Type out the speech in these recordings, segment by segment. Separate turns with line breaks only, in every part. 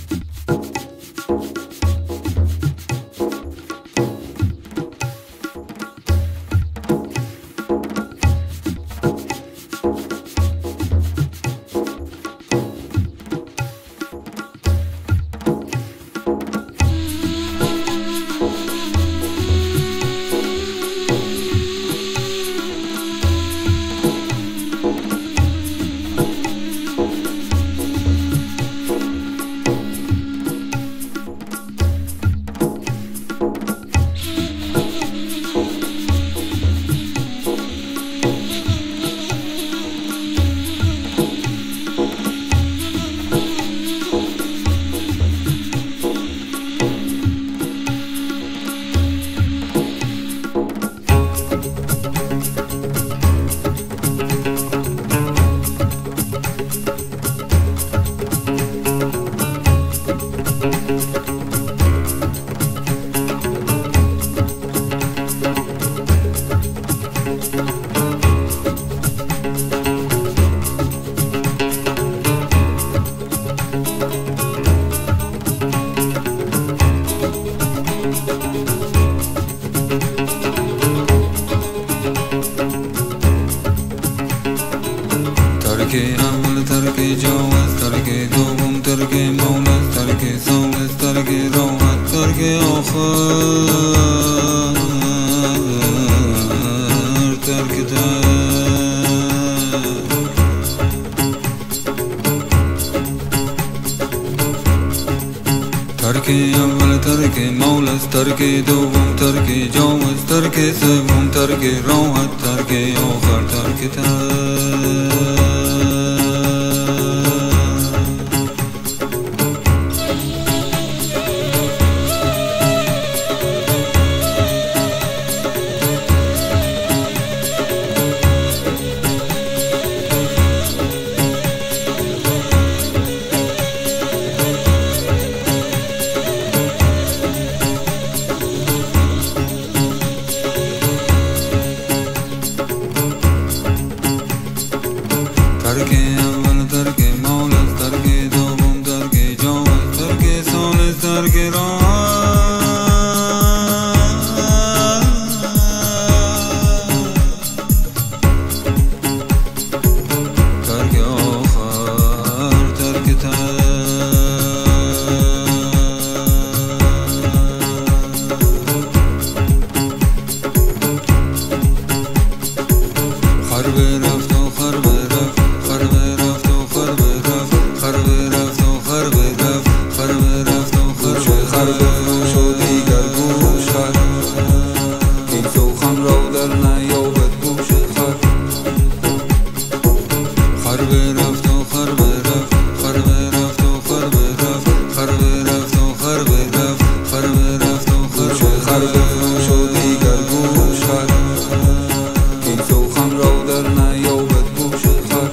ترک اول ترک جواز، ترک دوم ترک مولد، ترک ثالث ترک راحت، ترک آخر ترک ترک اول ترک مولد، ترک دوم ترک جواز، ترک سوم ترک راحت، ترک آخر ترک ترک اول ترک مولد، ترک دوم ترک جواز، ترک ثالث ترک راحت، ترک آخر ترک خرب رفت و خرب رفت، خرب رفت و خرب رفت، خرب رفت و خرب رفت، خرب رفت و خرب
شد دیگر گوش خر این سوخن را در نیابد گوش خر
خرب رفت و خرب رفت، خرب رفت و خرب رفت، خرب رفت و خرب رفت، خرب رفت و خرب
شد دیگر گوش خر این سوخن را در نیابد گوش خر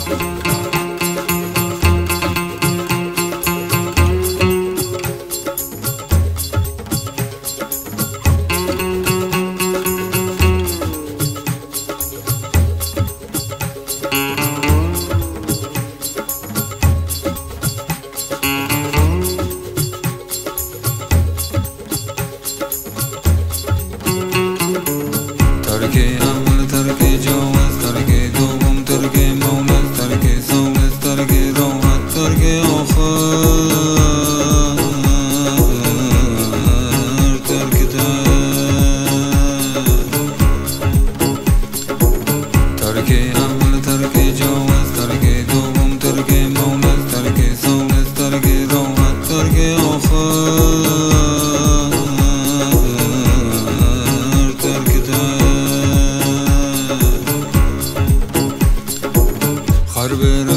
ترک اول ترک جواز، ترک دوم ترک مولد، ترک ثالث ترک راحت، ترک آخر ترک ترک اول ترک جواز، ترک دوم ترک مولد، ترک ثالث ترک راحت، ترک آخر خرب